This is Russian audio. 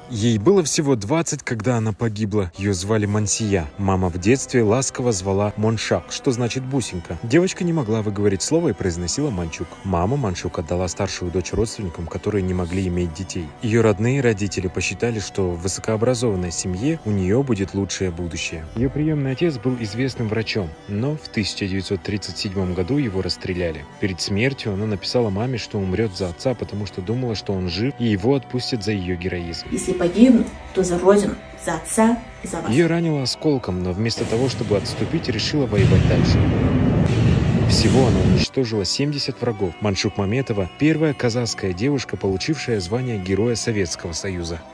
Ей было всего 20, когда она погибла. Ее звали Мансия. Мама в детстве ласково звала Моншак, что значит бусинка. Девочка не могла выговорить слово и произносила Манчук. Мама Манчук отдала старшую дочь родственникам, которые не могли иметь детей. Ее родные родители посчитали, что в высокообразованной семье у нее будет лучшее будущее. Ее приемный отец был известным врачом, но в 1937 году его расстреляли. Перед смертью она написала маме, что умрет за отца, потому что думала, что он жив и его отпустят за ее героизм. Если погибну, то за родину, за отца и за вас. Ее ранило осколком, но вместо того, чтобы отступить, решила воевать дальше. Всего она уничтожила 70 врагов. Маншук Маметова – первая казахская девушка, получившая звание Героя Советского Союза.